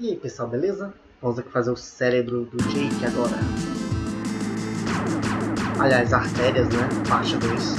E aí pessoal, beleza? Vamos aqui fazer o cérebro do Jake agora. Aliás, artérias, né? Parte 2.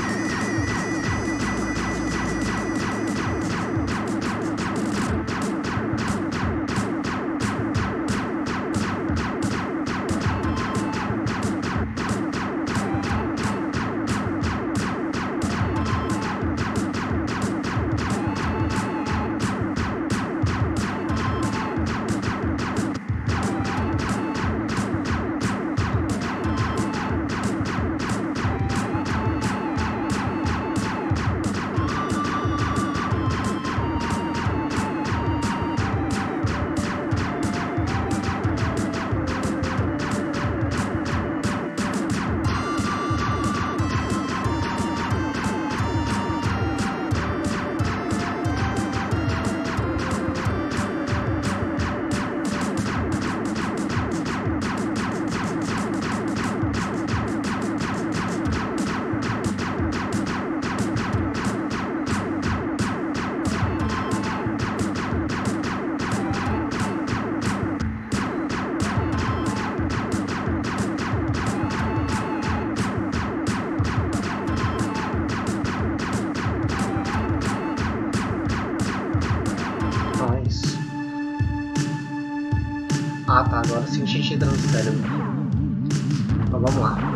Ah tá, agora sim a gente entra no cérebro. Então vamos lá.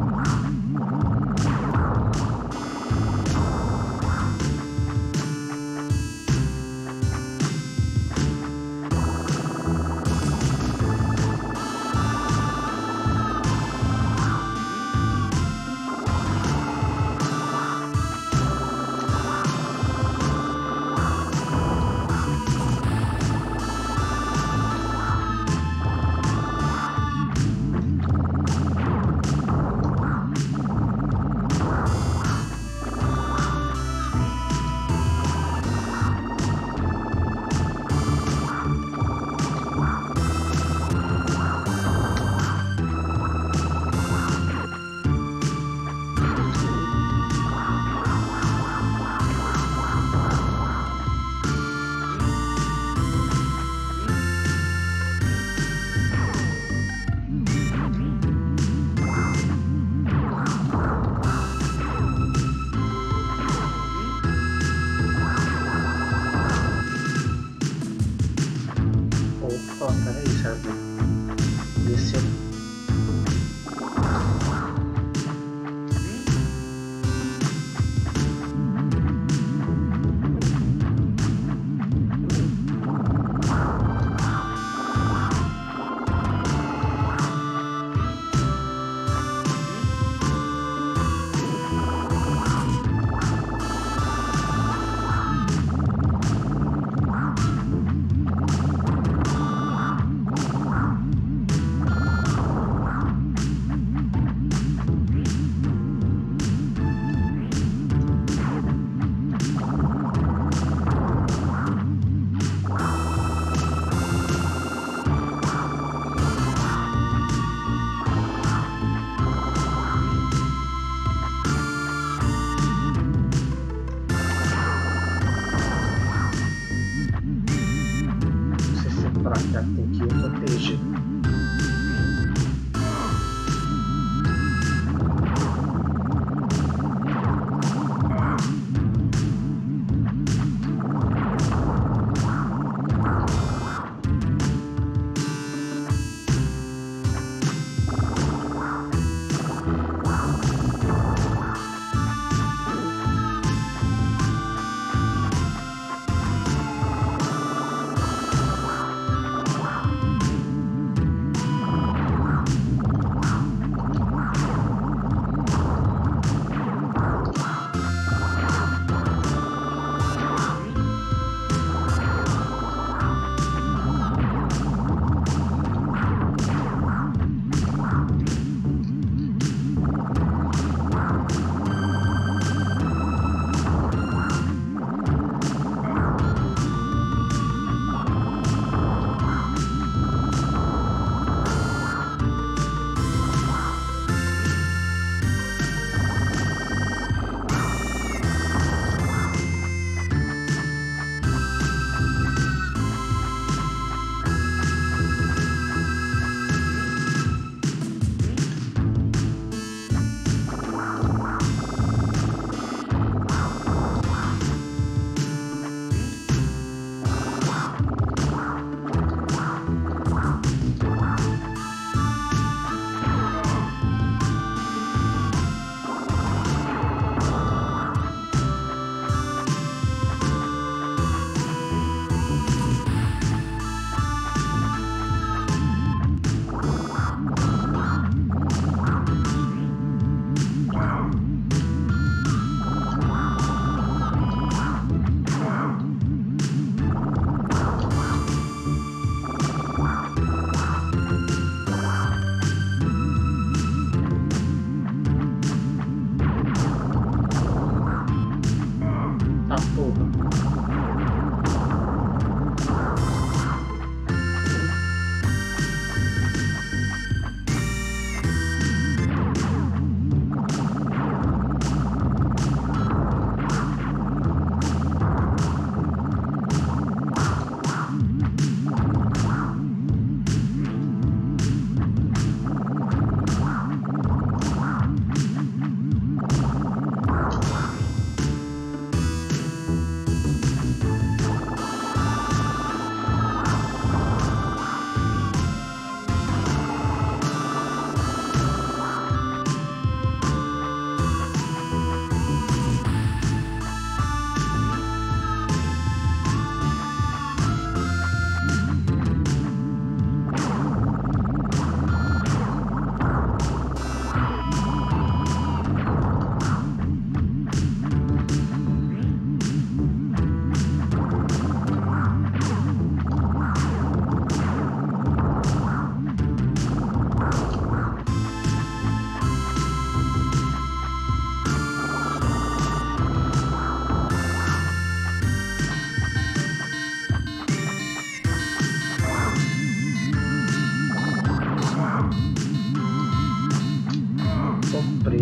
Peraí, sabe? Desceu. Pra cá tem que ir protegido.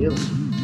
Deus.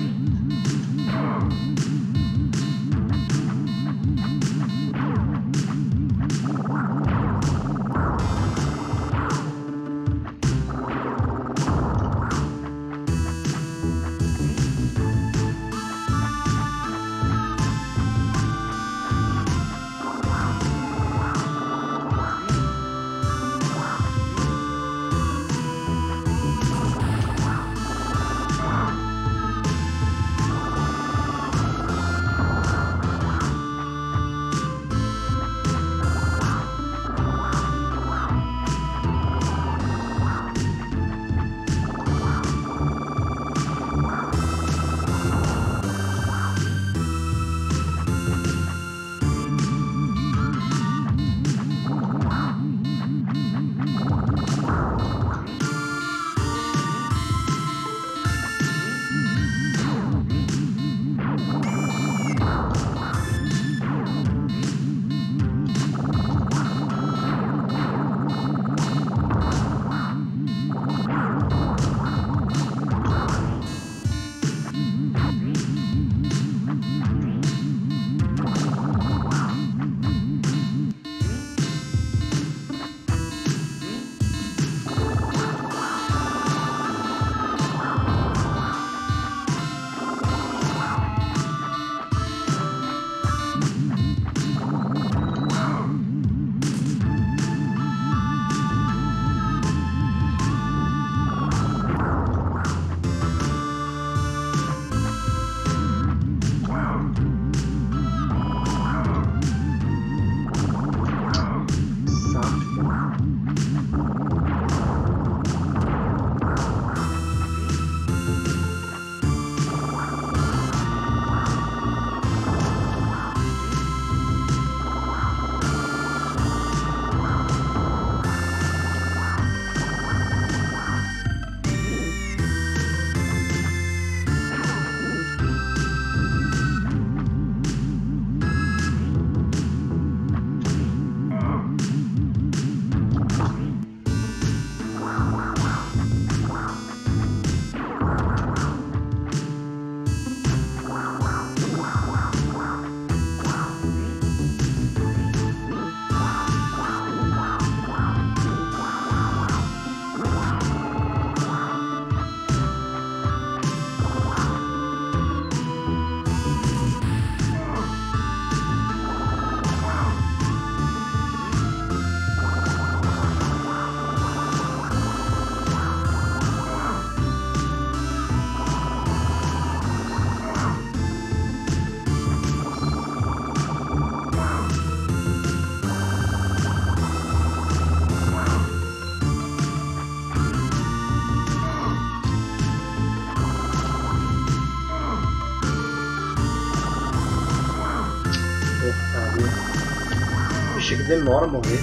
Chega e demora a morrer.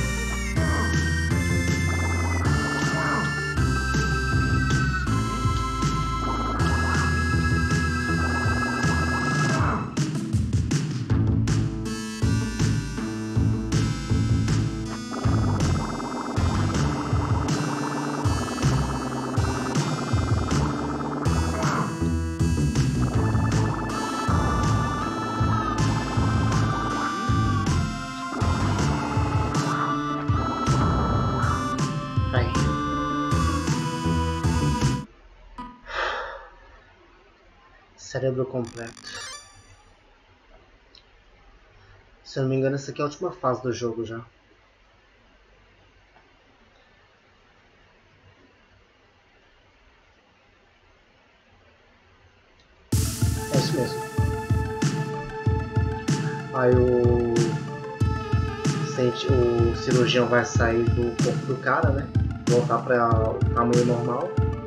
Cérebro completo. Se eu não me engano, essa aqui é a última fase do jogo já. É isso mesmo. Aí o cirurgião vai sair do corpo do cara, né? Voltar para o tamanho normal.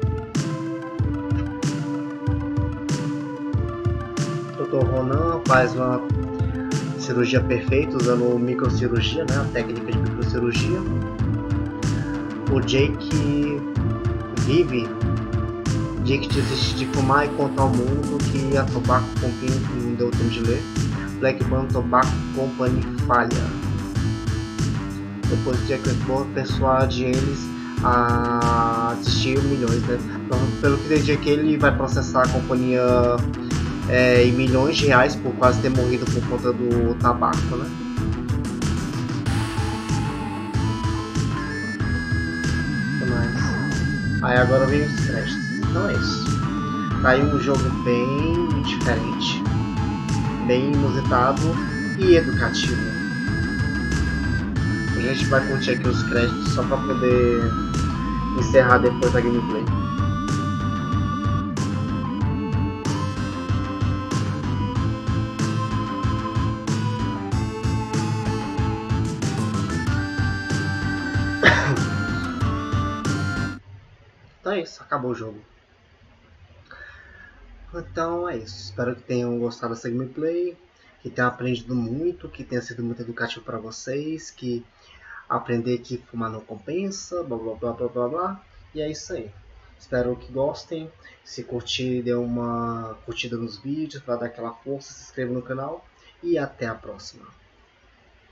Dr. Ronan faz uma cirurgia perfeita usando microcirurgia, né? A técnica de microcirurgia. O Jake vive. Jake desiste de fumar e conta ao mundo que a Tobacco Company, não deu tempo de ler, Blackburn Tobacco Company falha. Depois Jack persuade eles a atingir milhões, né? Então, pelo que entendi aqui, ele vai processar a companhia em milhões de reais por quase ter morrido por conta do tabaco, né? Aí agora vem os créditos. Então é isso. Tá aí um jogo bem diferente, bem inusitado e educativo. A gente vai curtir aqui os créditos só para poder encerrar depois da gameplay. Então é isso, acabou o jogo. Então é isso, espero que tenham gostado dessa gameplay, que tenham aprendido muito, que tenha sido muito educativo para vocês, que aprender que fumar não compensa, blá blá blá blá blá blá, e é isso aí. Espero que gostem, se curtir, dê uma curtida nos vídeos para dar aquela força, se inscreva no canal e até a próxima.